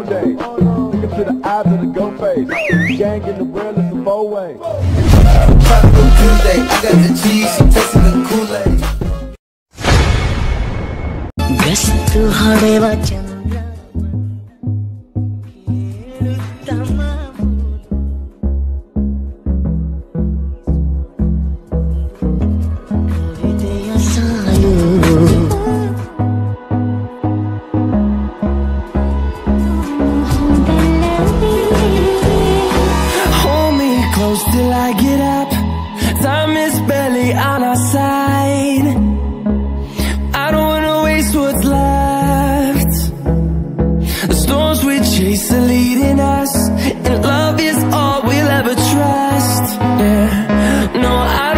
on days. Look into the eyes of the go face. Gang in the world, it's a four-way. Tropical Tuesday, I got the cheese, she tasting the Kool-Aid. ಗಸ್ತು ಹೊಡೆವ ಚಂದ್ರ ಹೇಳುತ್ತಮ ಕವಿತೆಯ ಸಾಲು Hold me close till I get up. Time is barely on our side. I don't wanna waste what's left. The storms we chase are leading us, and love is all we'll ever trust. Yeah, no, I